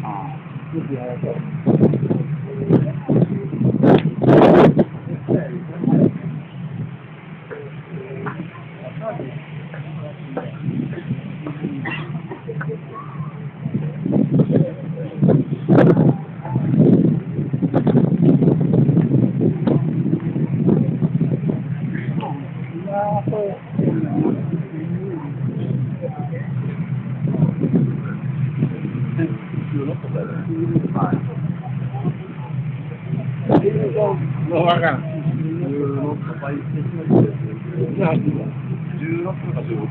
No, acá. 16か16。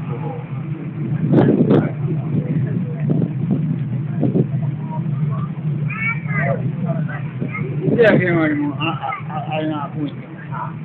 で、あけまりも、あれな、こういって。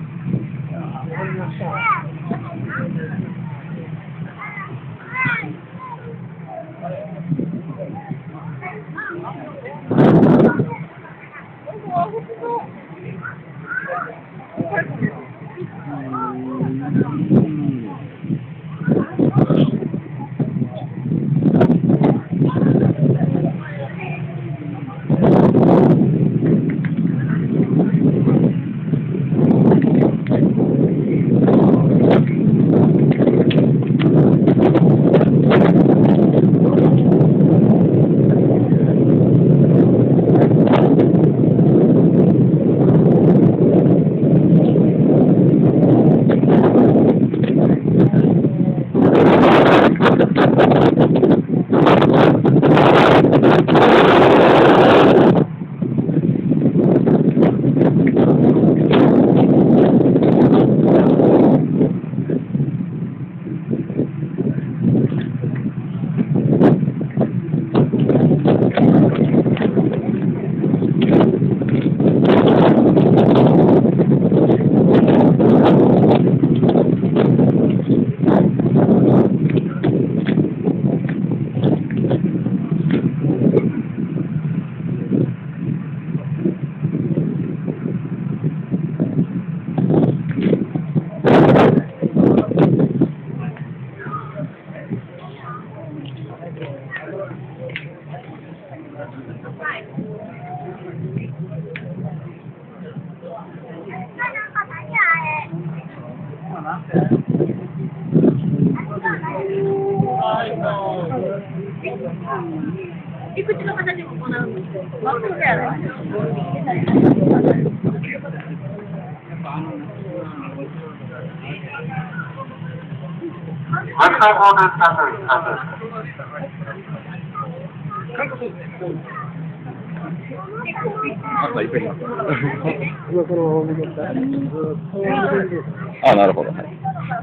いくつの形も行うんですよ。真っ黒やろ。 あ、なるほど。はい。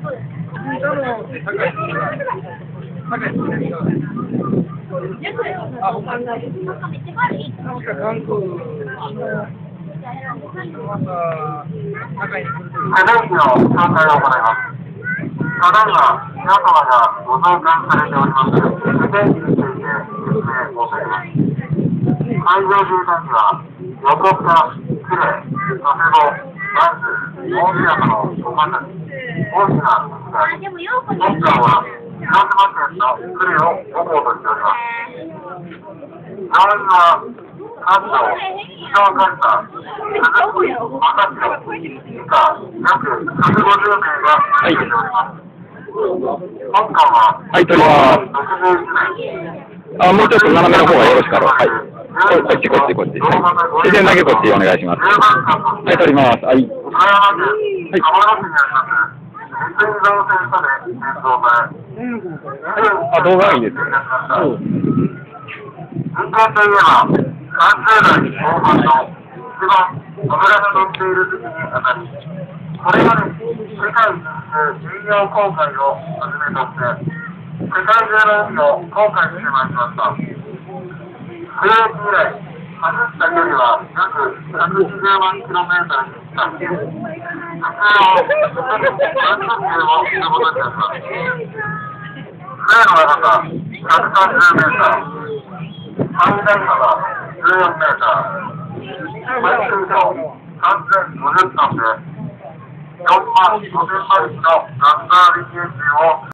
ただいま、皆様がご乗船されております。天気について説明を申し上げます。海上自衛隊には、横須賀、呉、佐世保、万州、大宮との小型機、大きな機があり、今回は広島県の呉を母港としております。乗員は、関東、北若狭、鈴木、若潮、以下、約150名が入っております。本艦は、 はい、取ります。あ、もうちょっと斜めの方がよろしかろう。はい。こっち。自然だけこっちお願いします。はい、取ります。はい。 岡山県浜野市にあります、三井造船所で現像あ、動画いいですね。 運転といえば、30代後半の一番脂が乗っている時期にあたり、これまで世界一周巡洋航海をはじめとして、世界中の海を航海してまいりました。空域以来、走った距離は約120万キロメートルに達し、撮影を30周をすることになります。船の長さ130メーター、最大幅14メーター、排水量3050トンで、4万5000馬力のガスターリングエンジンを